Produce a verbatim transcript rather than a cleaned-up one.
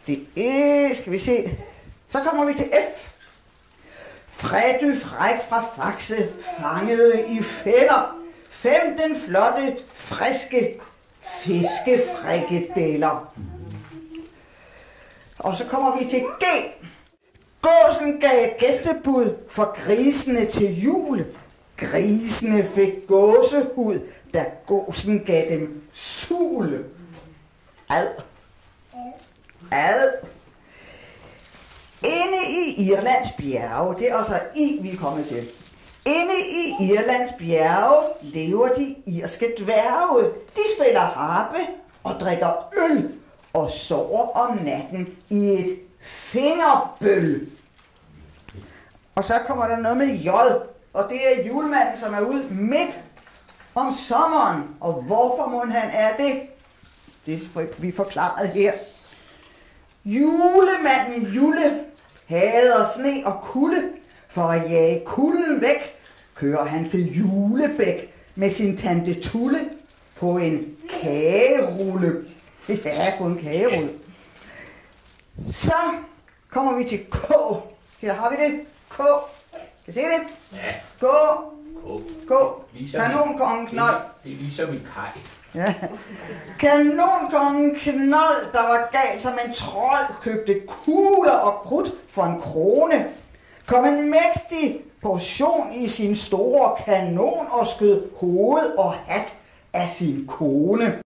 Det er, skal vi se. Så kommer vi til F. Freddy Fræk fra Faxe fangede i fælder femten flotte, friske fiskefrikadeller. Og så kommer vi til G. Gåsen gav gæstebud for grisene til jul. Grisene fik gåsehud, da gåsen gav dem sul. Ad. Ad. Inde i Irlands bjerge, det er altså I, vi er kommet til. Inde i Irlands bjerge lever de irske dværge. De spiller harpe og drikker øl og sover om natten i et fingerbøl. Og så kommer der noget med J, og det er julemanden, som er ude midt om sommeren. Og hvorfor må han er det? Det er vi forklaret her. Julemanden Jule hader sne og kulde. For at jage kulden væk, kører han til Julebæk med sin tante Tulle på en kagerulle. Ja, på en kagerulle. Så kommer vi til K. Her har vi det. K. Kan I se det? Ja. K. K. Kanonkongen Knold. Det er ligesom i kaj. Ja. Kanonkongen Knold, der var gal som en trold, købte kugler og krudt for en krone. Kom en mægtig portion i sin store kanon og skød hoved og hat af sin kone.